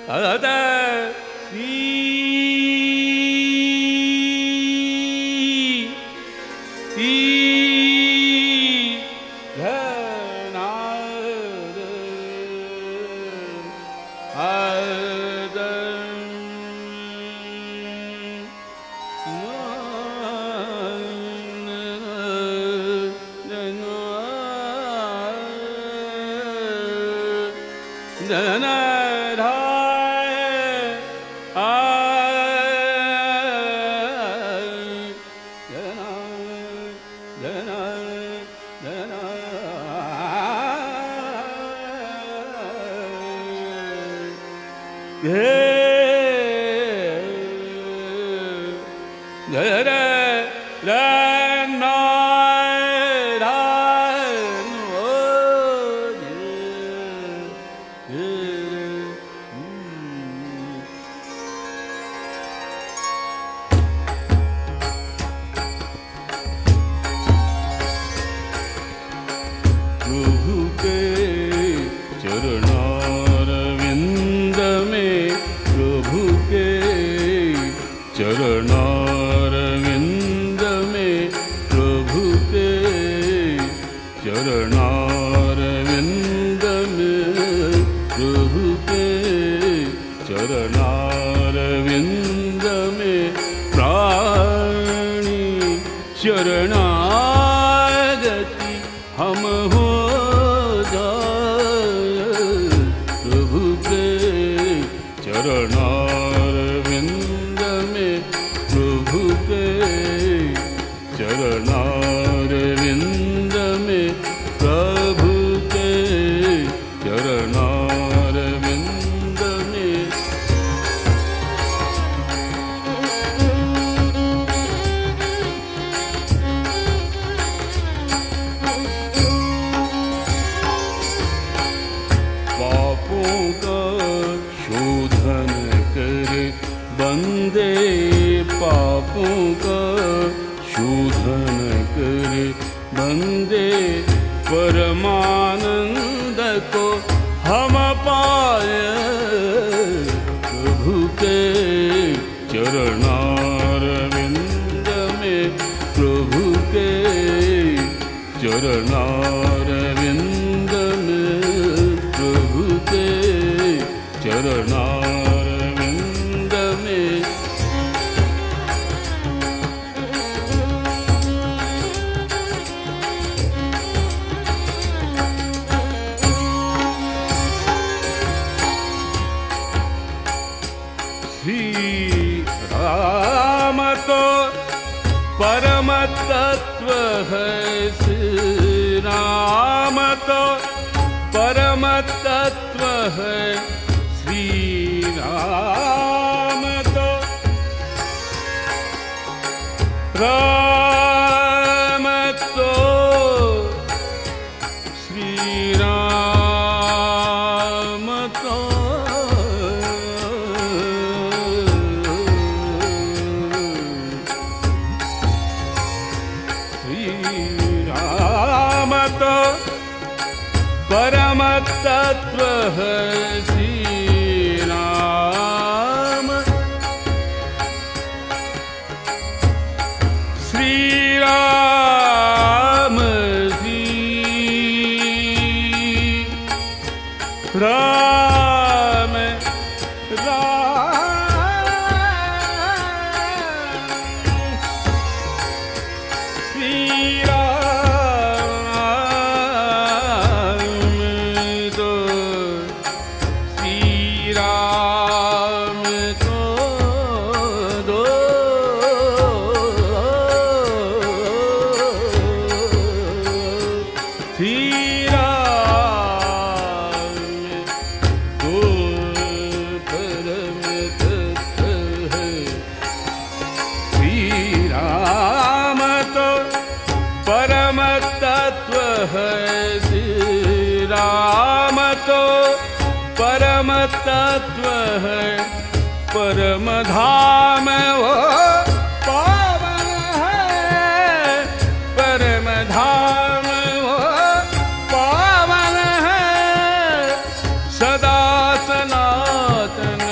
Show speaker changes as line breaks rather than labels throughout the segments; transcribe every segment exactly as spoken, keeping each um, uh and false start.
सनातन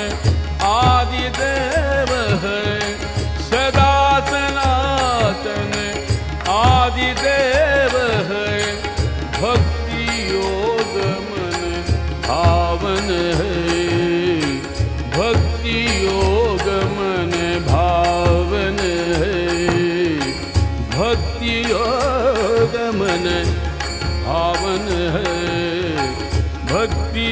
भक्ति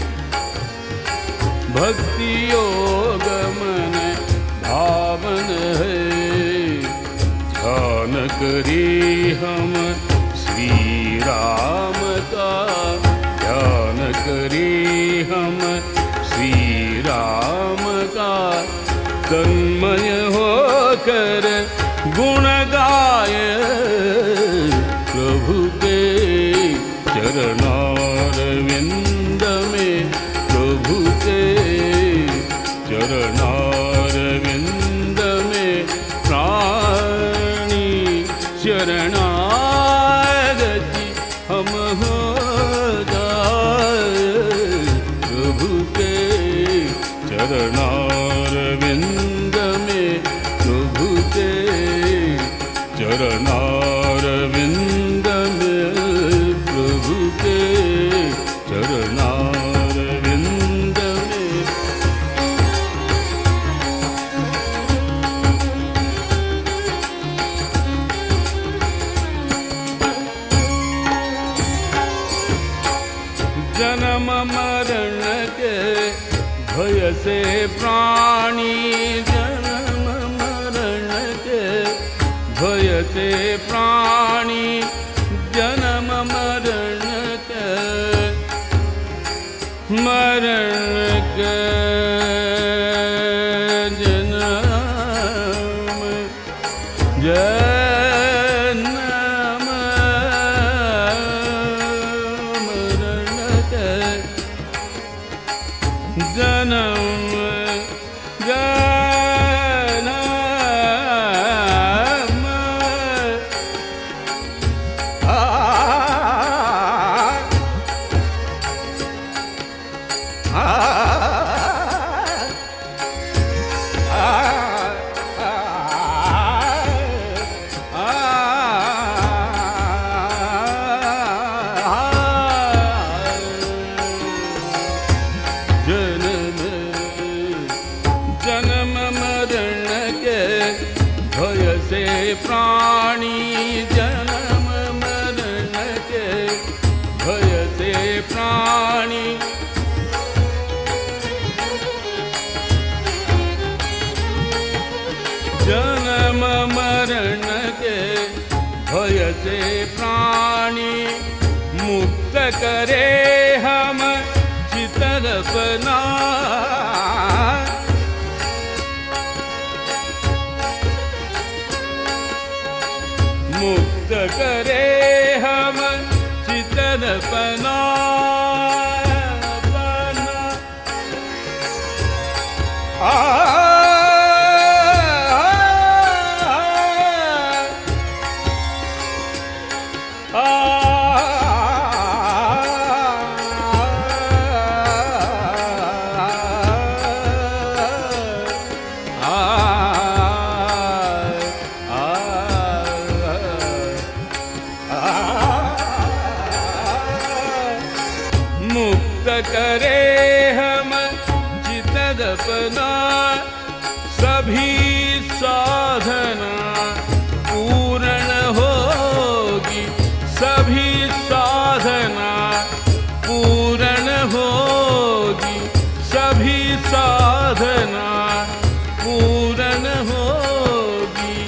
भक्ति योग मन भावन है। ध्यान करी हम श्री राम का, ध्यान करी हम श्री राम का। तन्मय होकर गुण गाए प्रभु के चरणारविंद में, प्रभु के चरणारविंद में प्राणी शरणागति हम हो जाए। प्रभु के चरणारविंद में, प्रभु के चरणारविंद में, प्रभु के चरणारविंद में। जन्म मरण के भय से प्राणी, जन्म मरण के भय से प्राणी, जन्म मरण के मरण के जन्म जन्म मरण के जन्म प्राणी, जन्म मरण के भय से प्राणी। जन्म मरण के भय से प्राणी, मुक्त करे हम चितरपना। मुक्त करे हम चितरपना। आ करे हम चितदपना। सभी साधना पूर्ण होगी, सभी साधना पूर्ण होगी, सभी साधना पूर्ण होगी।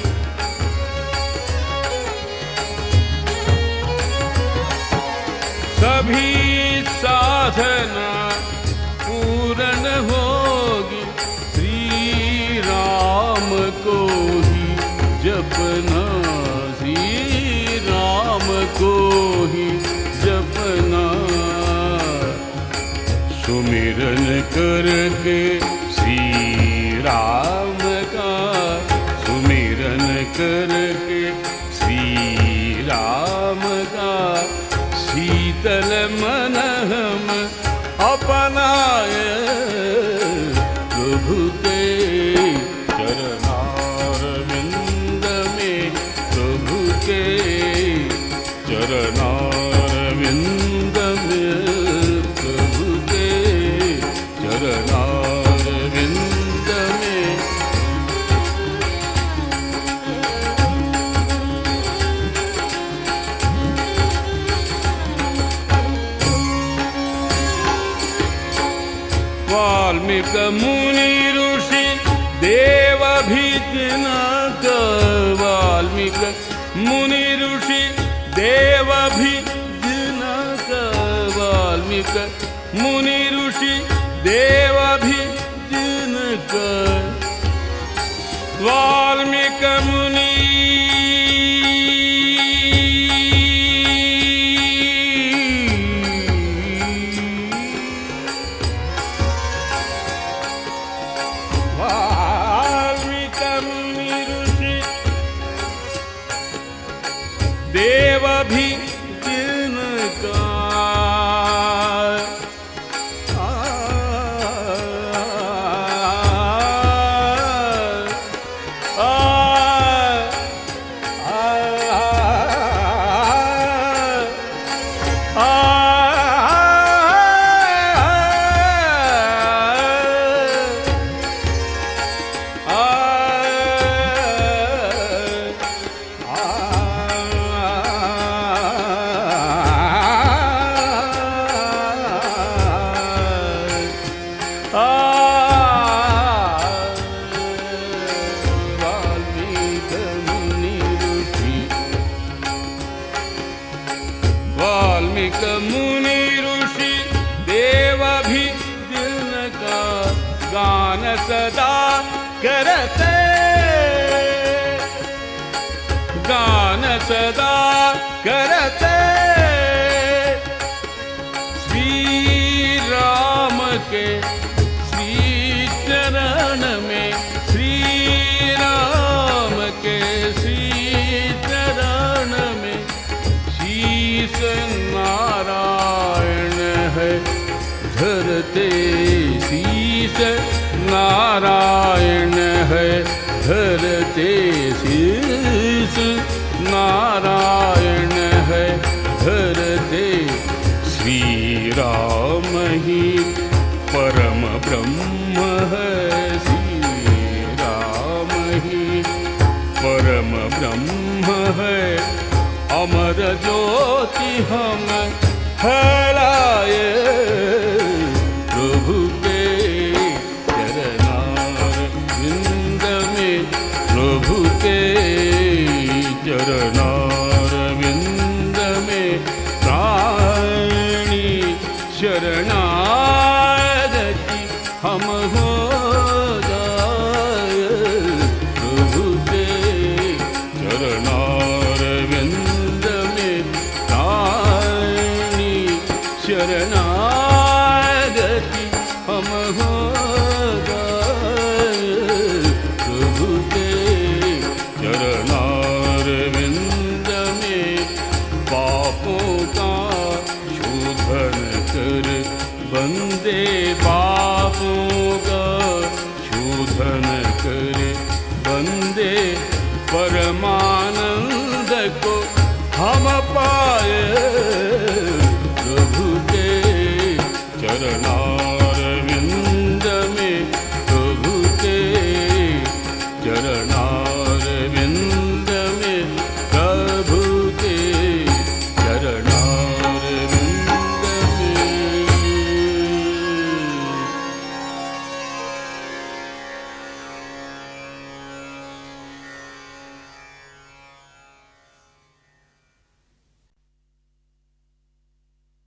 सभी साधना पूर्ण होगी। श्री राम को ही जपना, श्री राम को ही जपना। सुमिरन करके श्री राम का, सुमिरन करके श्री राम का। शीतल मन हम अपनाए प्रभु के चरणारविंद में, प्रभु के चरणारविंद में, प्रभु के चरणारविंद में। वाल्मीकि मुनि ऋषि देव भी जिनक वाल्मीकि मुनि ऋषि देव भी जिनक वाल्मीकि मुनि ऋषि देव भी जिनक वाल्मीकि मुनि देव भी जिनका आ, आ, आ, आ, वाल्मीकि मुनि ऋषि देव भी जिनका गान सदा करते गान सदा करते श्री राम के श्री चरण में श्री राम के श्री चरण में शीश नारायण है धरते शीश नारायण है धरते शीश नारायण है धरते श्री राम ही परम ब्रह्म है श्री राम ही परम ब्रह्म है अमर ज्योति हम फैलाए प्रभु के चरणारविंद में प्रभु के चरणारविंद में प्राणी शरणागति हम हो जाए प्रभु के चरणारविंद में प्राणी शरणागति हम हो जाए प्रभु के चरणारविंद में पापों का शोधन कर बंदे पापों का शोधन